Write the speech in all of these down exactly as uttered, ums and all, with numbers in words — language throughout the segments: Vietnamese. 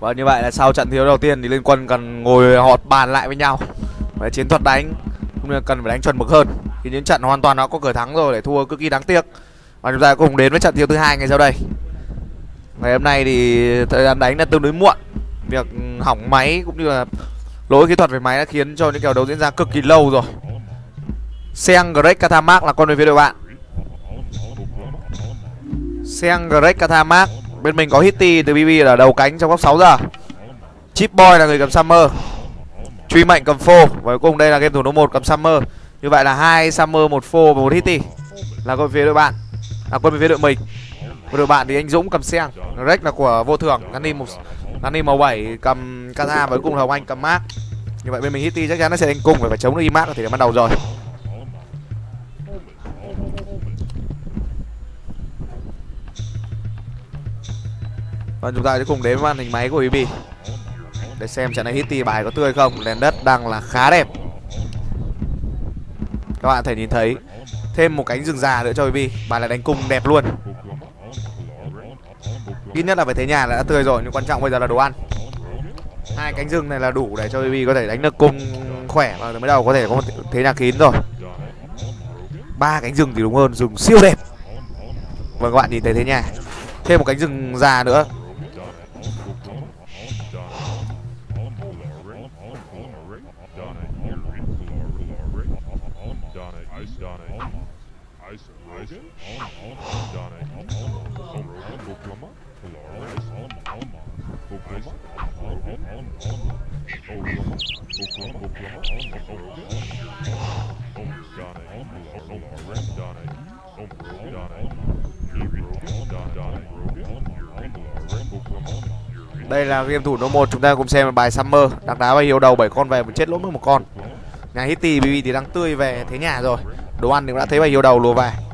Và như vậy là sau trận thi đấu đầu tiên thì Liên Quân cần ngồi họp bàn lại với nhau về chiến thuật đánh, cũng như cần phải đánh chuẩn mực hơn. Thì những trận hoàn toàn nó có cửa thắng rồi để thua cực kỳ đáng tiếc. Và chúng ta cùng đến với trận thi đấu thứ hai ngay sau đây. Ngày hôm nay thì thời gian đánh đã tương đối muộn. Việc hỏng máy cũng như là lỗi kỹ thuật về máy đã khiến cho những kèo đấu diễn ra cực kỳ lâu rồi. Seng Greg Katamark là con về phía đội bạn. Seng Greg Katamark. Bên mình có Hitty từ bê bê ở đầu cánh trong góc sáu giờ. Chip Boy là người cầm Summer. Truy Mệnh cầm Phô. Và cuối cùng đây là game thủ số một cầm Summer. Như vậy là hai Summer, một Phô và một Hitty là quân phía đội bạn. À quân phía đội mình. Của đội bạn thì anh Dũng cầm Seng, Greg là của Vô Thường, Gani một Gani màu bảy cầm Kata và cuối cùng là Hồng Anh cầm Mark. Như vậy bên mình Hitty chắc chắn nó sẽ đánh cung, phải phải chống được Imark ở thời điểm ban đầu rồi. Và chúng ta sẽ cùng đến với màn hình máy của bê bê để xem trận này Hitty bài có tươi không. Nền đất đang là khá đẹp. Các bạn có thể nhìn thấy thêm một cánh rừng già nữa cho bê bê. Bài là đánh cung đẹp luôn. Ít nhất là phải thế nhà là đã tươi rồi, nhưng quan trọng bây giờ là đồ ăn. Hai cánh rừng này là đủ để cho bê bê có thể đánh được cung khỏe và mới đầu có thể có một thế nhà kín rồi. Ba cánh rừng thì đúng hơn, rừng siêu đẹp. Vâng, các bạn nhìn thấy thế nhà. Thêm một cánh rừng già nữa. Đây là game thủ số một, chúng ta cùng xem bài Summer đang đá bài hiếu đầu bảy con về một chết lỗ mất một con. Nhà Hitty bê bê thì đang tươi về thế nhà rồi. Đồ ăn thì cũng đã thấy bài hiếu đầu lùa về.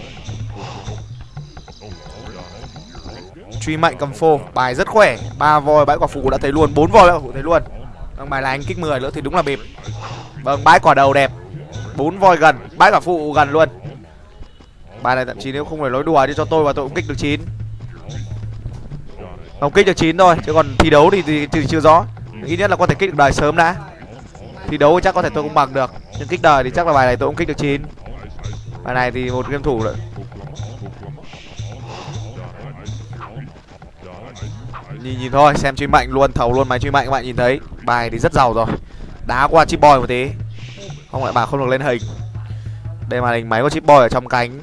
Truy Mạnh cầm Phô, bài rất khỏe. Ba voi bãi quả phụ đã thấy luôn, bốn voi bãi quả phụ thấy luôn. Vâng, bài này anh kích mười nữa thì đúng là bịp. Vâng, bãi quả đầu đẹp. Bốn voi gần, bãi quả phụ gần luôn. Bài này thậm chí nếu không phải nói đùa chứ cho tôi và tôi cũng kích được chín. Không, kích được chín thôi, chứ còn thi đấu thì, thì, thì chưa rõ. Ít nhất là có thể kích được đời sớm đã. Thi đấu chắc có thể tôi cũng bằng được, nhưng kích đời thì chắc là bài này tôi cũng kích được chín. Bài này thì một game thủ nữa. Nhìn nhìn thôi, xem Truy Mạnh luôn, thầu luôn máy Truy Mạnh các bạn nhìn thấy. Bài thì rất giàu rồi. Đá qua Chip Boy một tí. Không lại bà không được lên hình. Đây màn hình máy của Chip Boy ở trong cánh.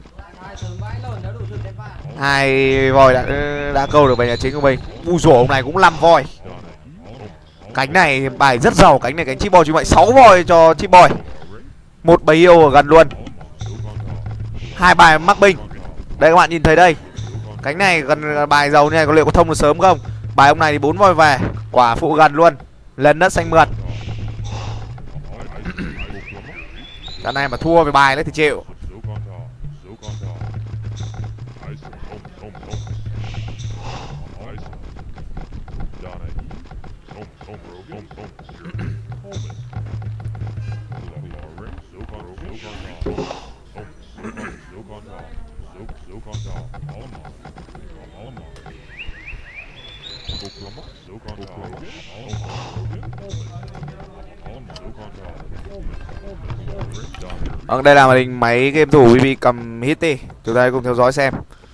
Hai voi đã đã câu được bài nhà chính của mình. U rổ ông này cũng năm voi. Cánh này bài rất giàu, cánh này cánh Chip Boy Truy Mạnh sáu voi cho Chip Boy. Một bầy yêu ở gần luôn. Hai bài mắc binh. Đây các bạn nhìn thấy đây. Cánh này gần bài giàu như này có liệu có thông được sớm không? Bài ông này thì bốn voi về, quả phụ gần luôn. Lần đất xanh mượt. Trận này mà thua về bài đấy thì chịu. Vâng, đây là màn hình máy game thủ bê bê cầm Hitty. Chúng ta cùng theo dõi xem.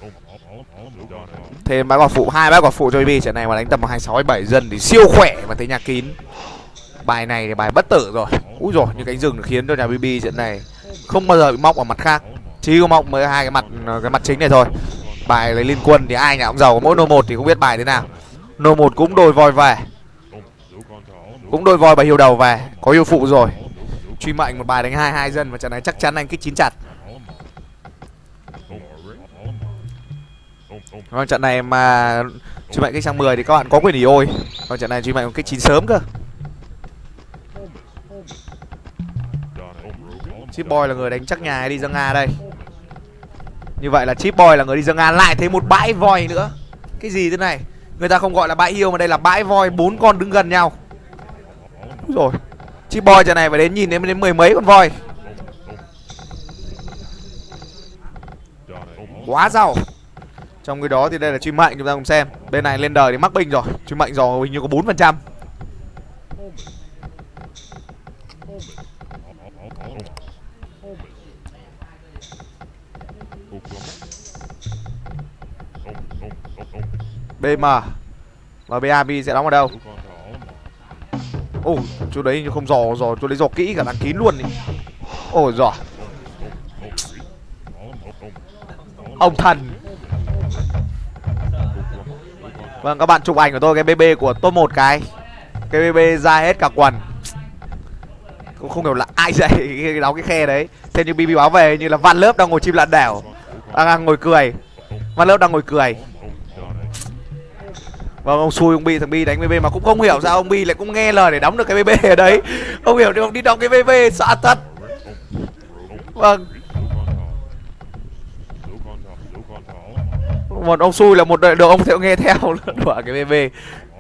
Thêm bãi quả phụ, hai bãi quả phụ cho bê bê. Trận này mà đánh tầm hai sáu hai bảy dân thì siêu khỏe và thấy nhà kín. Bài này thì bài bất tử rồi. Úi rồi, những cánh rừng khiến cho nhà bê bê trận này không bao giờ bị móc ở mặt khác. Chỉ có móc mới hai cái mặt cái mặt chính này thôi. Bài lấy Liên Quân thì ai nhà cũng giàu, mỗi nô một thì không biết bài thế nào. Nô một cũng đôi voi về. Cũng đôi voi bài hiếu đầu về, có hiếu phụ rồi. Truy Mạnh một bài đánh hai hai dân và trận này chắc chắn anh kích chín chặt. Còn trận này mà Truy Mạnh kích sang mười thì các bạn có quyền ý ôi. Còn trận này Truy Mạnh kích chín sớm cơ. Chip Boy là người đánh chắc nhà đi ra Nga đây. Như vậy là Chip Boy là người đi ra Nga, lại thấy một bãi voi nữa. Cái gì thế này? Người ta không gọi là bãi hiêu mà đây là bãi voi, bốn con đứng gần nhau. Rồi. Chip Boy trận này phải đến nhìn đến, đến mười mấy con voi. Quá giàu. Trong cái đó thì đây là Truy Mạnh, chúng ta cùng xem. Bên này lên đời thì mắc binh rồi. Truy Mạnh giò hình như có bốn phần trăm. bê em và bê a bê sẽ đóng ở đâu? Ồ, chỗ đấy như không dò dò, chỗ đấy dò kỹ cả đằng kín luôn đi. Ôi giời. Ông thần. Vâng, các bạn chụp ảnh của tôi cái bê bê của top một cái. Cái bê bê ra hết cả quần. Cũng không hiểu là ai dạy cái đóng cái khe đấy. Thế như bê bê báo về như là Văn Lớp đang ngồi chim lặn đảo. Đang ngồi cười. Văn Lớp đang ngồi cười. Vâng, ông xui ông Bi, thằng Bi đánh bê bê mà cũng không hiểu sao ông Bi lại cũng nghe lời để đóng được cái bê bê ở đấy. Không hiểu được, ông đi đóng cái bê bê sợ thật. Vâng. Một ông xui là một đội được ông theo nghe theo đùa cái bê bê.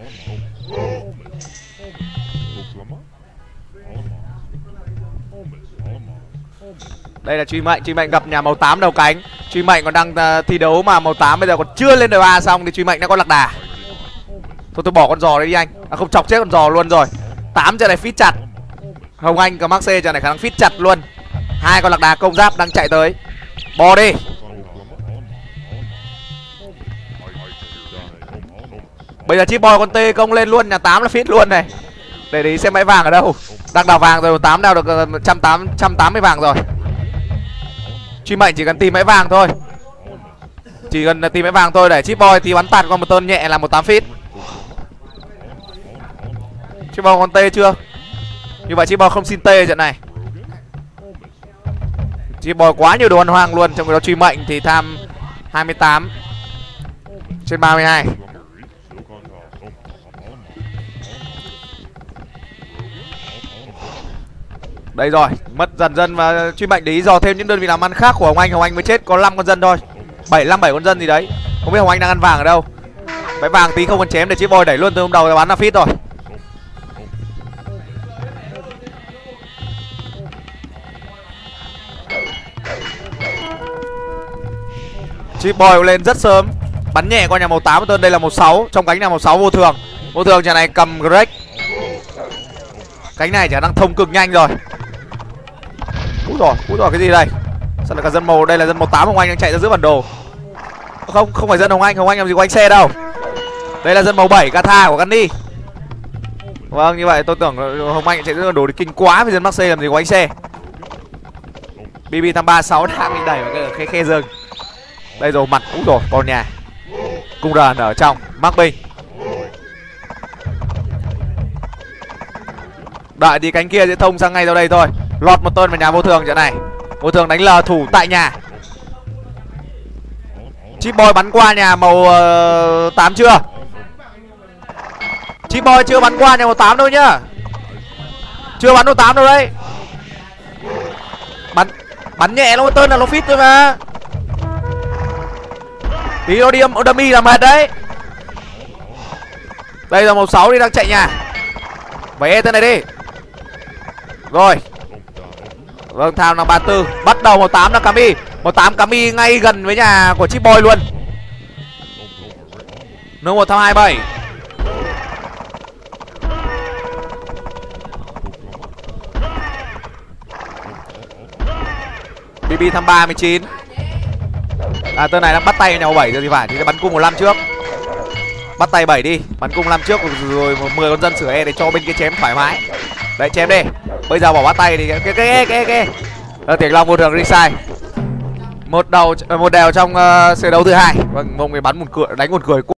Đây là Truy Mạnh, Truy Mạnh gặp nhà màu tám đầu cánh. Truy Mạnh còn đang uh, thi đấu mà màu tám bây giờ còn chưa lên đời ba xong thì Truy Mạnh đã có lạc đà. Thôi tôi bỏ con giò đấy đi anh. À không, chọc chết con giò luôn rồi. Tám trận này fit chặt. Hồng Anh và Max trận này khả năng fit chặt luôn. Hai con lạc đà công giáp đang chạy tới. Bò đi. Bây giờ chip boy con tê công lên luôn, nhà tám là fit luôn này. Để đi xem máy vàng ở đâu. Đang đào vàng rồi, tám đào được một trăm tám mươi vàng rồi. Truy Mạnh chỉ cần tìm máy vàng thôi. Chỉ cần tìm máy vàng thôi để chip boy tí bắn tạt con một tên nhẹ là một tám fit. Chip boy con tê chưa? Như vậy chip boy không xin tê trận này. Chip boy quá nhiều đồ ăn hoang luôn. Trong cái đó Truy Mạnh thì tham hai mươi tám trên ba mươi hai. Đây rồi, mất dần dần và Truy Mạnh để ý dò thêm những đơn vị làm ăn khác của Hồng Anh. Hồng Anh mới chết có năm con dân thôi. bảy năm bảy con dân gì đấy. Không biết Hồng Anh đang ăn vàng ở đâu. Cái vàng tí không cần chém để chip boy đẩy luôn từ hôm đầu là bắn là fit rồi. Chip boy lên rất sớm. Bắn nhẹ qua nhà màu tám tên, đây là màu sáu. Trong cánh nhà màu sáu vô thường. Vô thường nhà này cầm Greg. Cánh này chả đang thông cực nhanh rồi. Úi rồi, úi rồi cái gì đây? Sao lại cả dân màu, đây là dân màu tám Hồng Anh đang chạy ra giữa bản đồ. Không, không phải dân Hồng Anh, Hồng Anh làm gì có anh xe đâu. Đây là dân màu bảy Katha của Gandhi. Vâng, như vậy tôi tưởng Hồng Anh chạy giữa bản đồ thì kinh quá, vì dân Max làm gì có anh xe. bê bê tham ba sáu đang bị đẩy vào cái khe khe rừng. Đây rồi mặt, úi rồi, con nhà. Cung rần ở trong, mắc binh. Đợi thì cánh kia sẽ thông sang ngay sau đây thôi. Lọt một tên vào nhà vô thường trận này. Vô thường đánh lờ thủ tại nhà. Chip boy bắn qua nhà màu uh, tám chưa? Chip boy chưa bắn qua nhà màu tám đâu nhá. Chưa bắn màu tám đâu đấy. Bắn bắn nhẹ nó tên là nó fit thôi mà. Tí nó đi âm dummy là mệt đấy. Đây là màu sáu đi đang chạy nhà. Vẽ tên này đi. Rồi. Vâng, tham là ba tư. Bắt đầu màu tám là Kami. Màu tám Kami ngay gần với nhà của Chip boy luôn. Nâng một tham hai bảy. bê bê tham ba mươi chín. À, tên này đang bắt tay nhà màu bảy rồi thì phải. Thì sẽ bắn cung một năm trước. Bắt tay bảy đi. Bắn cung năm trước rồi mười con dân sửa E để cho bên kia chém thoải mái. Đấy, chém đi. Bây giờ bỏ bắt tay thì cái cái cái cái cái Tiệc Long vô thường Risai. Một đầu một đều trong uh, xe đấu thứ hai. Vâng, mông bắn một cười, đánh một cười.